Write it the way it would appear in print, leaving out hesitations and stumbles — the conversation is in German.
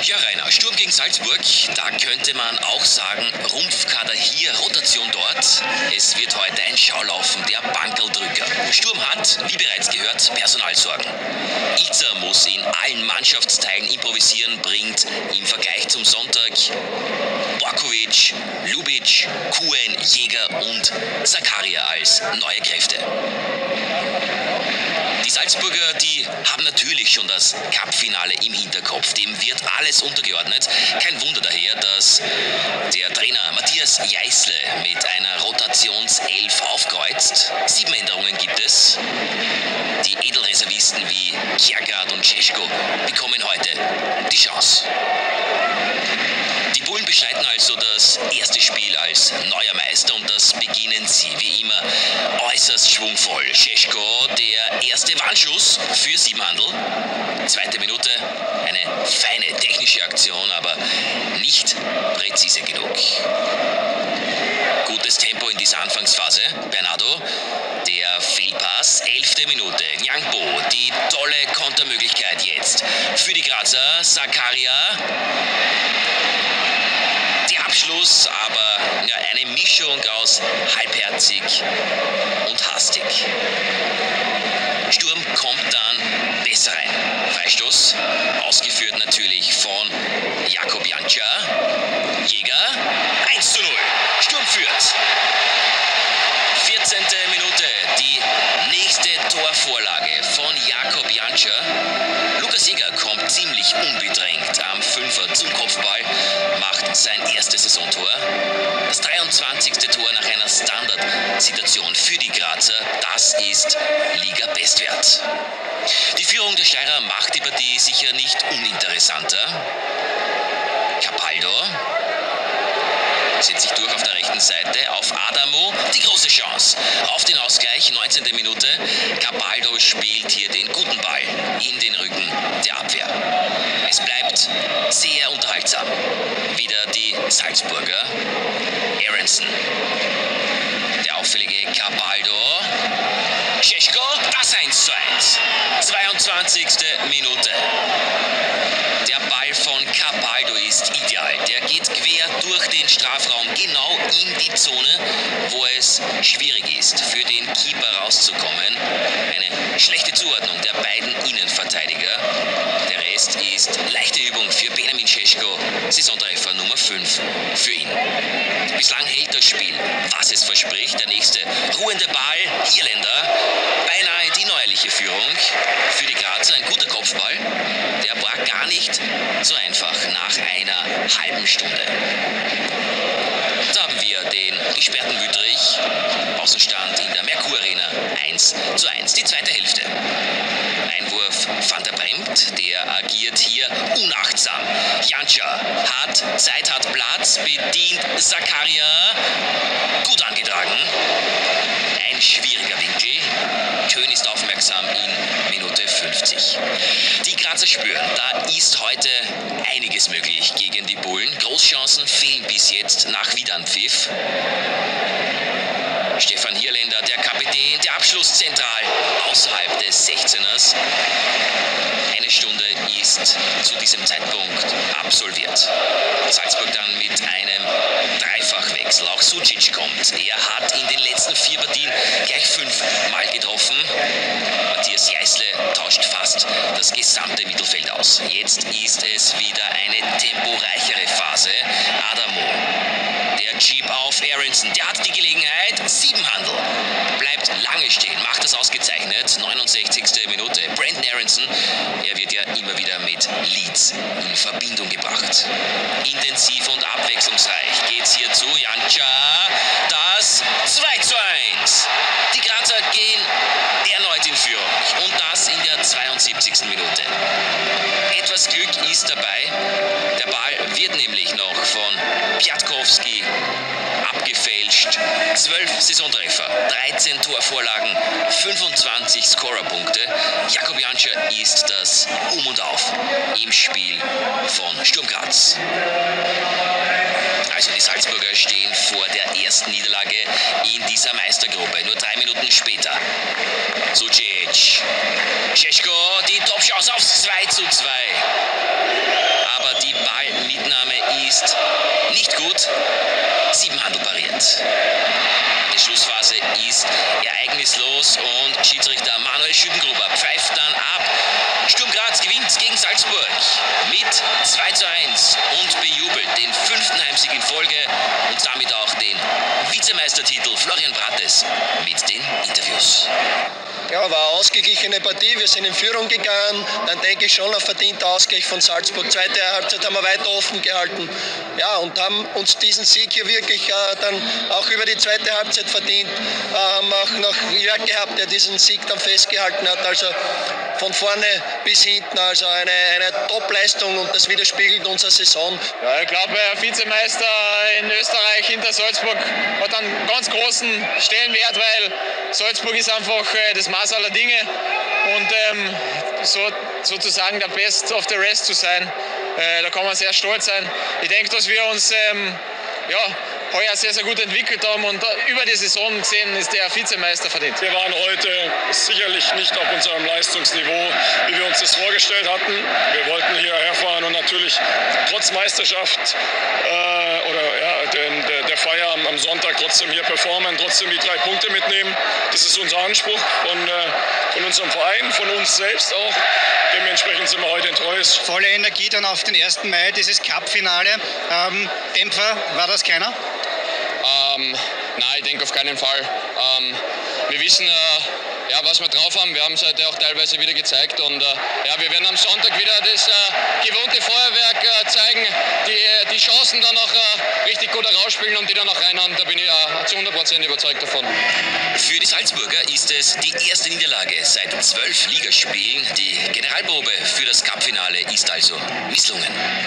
Ja, Rainer, Sturm gegen Salzburg, da könnte man auch sagen, Rumpfkader hier, Rotation dort. Es wird heute ein Schaulaufen der Bankerldrücker. Sturm hat, wie bereits gehört, Personalsorgen. Ilzer muss in allen Mannschaftsteilen improvisieren, bringt im Vergleich zum Sonntag Borkovic, Ljubic, Kuen, Jäger und Zakaria als neue Kräfte. Die Salzburger, die haben natürlich schon das Cup-Finale im Hinterkopf. Dem wird alles untergeordnet. Kein Wunder daher, dass der Trainer Matthias Jeißle mit einer Rotationself aufkreuzt. 7 Änderungen gibt es. Die Edelreservisten wie Kjærgaard und Šeško bekommen heute die Chance. Die Bullen beschreiten also das erste Spiel als neuer Meister und das beginnen sie wie immer äußerst schwungvoll. Šeško, der erste Warnschuss für Siebenhandel. 2. Minute, eine feine technische Aktion, aber nicht präzise genug. Gutes Tempo in dieser Anfangsphase. Bernardo, der Fehlpass, 11. Minute. Nyangbo, die tolle Kontermöglichkeit jetzt für die Grazer. Zakaria. Abschluss, aber ja, eine Mischung aus halbherzig und hastig. Sturm kommt dann besser rein. Freistoß, ausgeführt natürlich von Jakub Janscha. Jäger, 1:0. Sturm führt. 14. Minute, die nächste Torvorlage von Jakub Janscha. Lukas Jäger kommt ziemlich unbedrängt am Fünfer zum Kopfball, macht sein erstes Saisontor. Das 23. Tor nach einer Standardsituation für die Grazer, das ist Liga-Bestwert. Die Führung der Steirer macht die Partie sicher nicht uninteressanter. Capaldo setzt sich durch auf der rechten Seite auf Adamo. Die große Chance auf den Ausgleich, 19. Minute. Capaldo spielt hier den guten Ball in den Rücken der Abwehr. Es bleibt sehr unterhaltsam. Wieder die Salzburger. Aronson. Der auffällige Capaldo. Šeško, das 1:1. 22. Minute. Der Ball von Capaldo ist ideal. Der geht quer durch den Strafraum, genau in die Zone, wo es schwierig ist, für den Keeper rauszukommen. Eine schlechte Zuordnung der beiden Innenverteidiger. Der Rest ist leichte Übung für Benjamin Šeško, Saisontreffer Nummer 5 für ihn. Bislang hält das Spiel, was es verspricht. Der nächste ruhende Ball, Irländer, beinahe die neuerliche Führung für die Grazer. Ein guter Kopfball, der war gar nicht so einfach nach einer halben Stunde. Da haben wir den gesperrten Wüttrich. Außenstand in der Merkur Arena 1:1. Die zweite Hälfte. Einwurf Van der Bremt, der agiert hier unachtsam. Janscha hat Zeit, hat Platz, bedient Zakaria. Gut angetragen. Ein schwieriger Winkel. Köhn ist aufmerksam in Minute 50. Die Grazer spüren, da ist heute einiges möglich gegen die Bullen. Großchancen fehlen bis jetzt nach Wiederanpfiff. Stefan Hirländer, der Kapitän, der Abschluss zentral außerhalb des 16ers. Eine Stunde ist zu diesem Zeitpunkt absolviert. Salzburg dann mit einem Dreifachwechsel. Auch Sucic kommt. Er hat in den letzten 4 Partien gleich 5 Mal getroffen. Matthias Jeißle tauscht fast das gesamte Mittelfeld aus. Jetzt ist es wieder eine temporeichere Phase. Adamo, der Jeep auf Aronson, der hat die Gelegenheit. Siebenhandel bleibt lange stehen, macht das ausgezeichnet. 69. Minute. Brandon Aronson, er wird ja immer wieder mit Leeds in Verbindung gebracht. Intensiv und abwechslungsreich geht's hier zu. Janscha, das 2:1. Die Grazer gehen erneut in Führung und das in der 72. Minute. Etwas Glück ist dabei. Der Ball wird nämlich noch von Piatkowski abgefälscht. 12 Saisontreffer, 13 Torvorlagen, 25 Scorerpunkte. Jakub Janscha ist das Um und Auf im Spiel von Sturm Graz. Also die Salzburger stehen vor der ersten Niederlage in dieser Meistergruppe. Nur 3 Minuten später. Sucic. Šeško, die Topchance aufs 2:2. Aber die Ganze ist ereignislos und Schiedsrichter Manuel Schüttengruber pfeift dann ab. Sturm Graz gewinnt gegen Salzburg mit 2:1 und bejubelt den 5. Heimsieg in Folge und damit auch den Vizemeistertitel. Florian Brattes mit den Interviews. Ja, war eine ausgeglichene Partie. Wir sind in Führung gegangen. Dann denke ich schon ein verdienter Ausgleich von Salzburg. Zweite Halbzeit haben wir weiter offen gehalten. Ja, und haben uns diesen Sieg hier wirklich dann auch über die zweite Halbzeit verdient. Haben auch noch Jörg gehabt, der diesen Sieg dann festgehalten hat. Also von vorne bis hinten. Also eine Top-Leistung und das widerspiegelt unsere Saison. Ja, ich glaube, Vizemeister in Österreich hinter Salzburg hat einen ganz großen Stellenwert, weil Salzburg ist einfach das Maß aller Dinge und sozusagen der Best of the Rest zu sein, da kann man sehr stolz sein. Ich denke, dass wir uns heuer sehr, sehr gut entwickelt haben und über die Saison gesehen ist der Vizemeister verdient. Wir waren heute sicherlich nicht auf unserem Leistungsniveau, wie wir uns das vorgestellt hatten. Wir wollten hier herfahren und natürlich trotz Meisterschaft der Feier am Sonntag trotzdem hier performen, trotzdem die 3 Punkte mitnehmen. Das ist unser Anspruch von unserem Verein, von uns selbst auch. Dementsprechend sind wir heute enttäuscht. Volle Energie dann auf den 1. Mai, dieses Cup-Finale. Dämpfer, war das keiner? Nein, ich denke auf keinen Fall. Wir wissen, was wir drauf haben. Wir haben es heute auch teilweise wieder gezeigt. Und wir werden am Sonntag wieder das gewohnte Feuerwerk zeigen, die Chancen dann auch richtig gut herausspielen und die dann auch reinhauen. Da bin ich zu 100% überzeugt davon. Für die Salzburger ist es die erste Niederlage seit 12 Ligaspielen. Die Generalprobe für das Cup-Finale ist also misslungen.